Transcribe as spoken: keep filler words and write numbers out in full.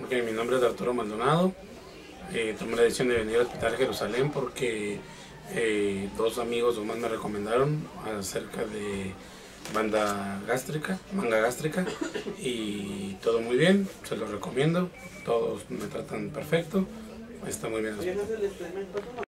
Ok, mi nombre es Arturo Maldonado. Eh, tomé la decisión de venir al Hospital Jerusalén porque eh, dos amigos nomás me recomendaron acerca de banda gástrica, manga gástrica, y todo muy bien, se los recomiendo, todos me tratan perfecto, está muy bien el hospital.